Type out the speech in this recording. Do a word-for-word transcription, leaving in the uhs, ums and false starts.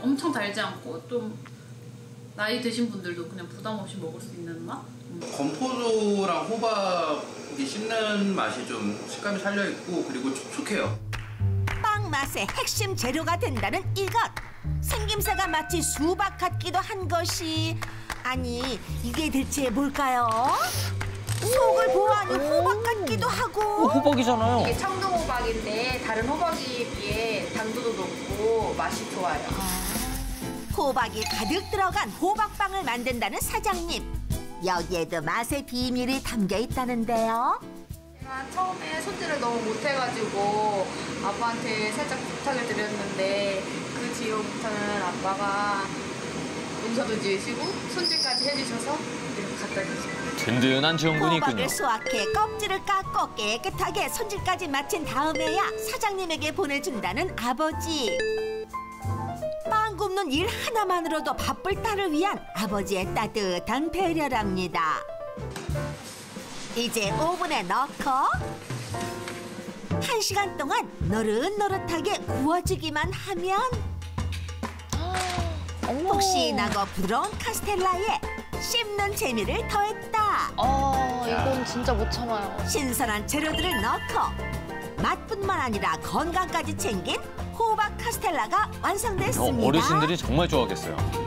엄청 달지 않고 좀 나이 드신 분들도 그냥 부담 없이 먹을 수 있는 맛? 음. 건포도랑 호박이 씹는 맛이 좀 식감이 살려있고 그리고 촉촉해요. 빵 맛의 핵심 재료가 된다는 이것. 생김새가 마치 수박 같기도 한 것이 아니 이게 대체 뭘까요? 속을 보아하니 호박 같기도 하고. 어, 호박이잖아요. 이게 청동 호박인데 다른 호박에 비해 당도도 높고 맛이 좋아요. 호박이 가득 들어간 호박빵을 만든다는 사장님. 여기에도 맛의 비밀이 담겨 있다는데요. 제가 처음에 손질을 너무 못해가지고 아빠한테 살짝 부탁을 드렸는데 그 뒤로부터는 아빠가 용서도 지으시고 손질까지 해주셔서 이렇게 갖다 주시고. 든든한 지원군이 있군요. 호박을 수확해 껍질을 깎고 깨끗하게 손질까지 마친 다음에야 사장님에게 보내준다는 아버지. 빵 굽는 일 하나만으로도 바쁠 딸을 위한 아버지의 따뜻한 배려랍니다. 이제 오븐에 넣고 한 시간 동안 노릇노릇하게 구워주기만 하면 폭신하고 부드러운 카스텔라에 씹는 재미를 더했다. 어, 이건 진짜 못 참아요. 신선한 재료들을 넣고 맛뿐만 아니라 건강까지 챙긴 호박 카스텔라가 완성됐습니다. 어, 어르신들이 정말 좋아하겠어요.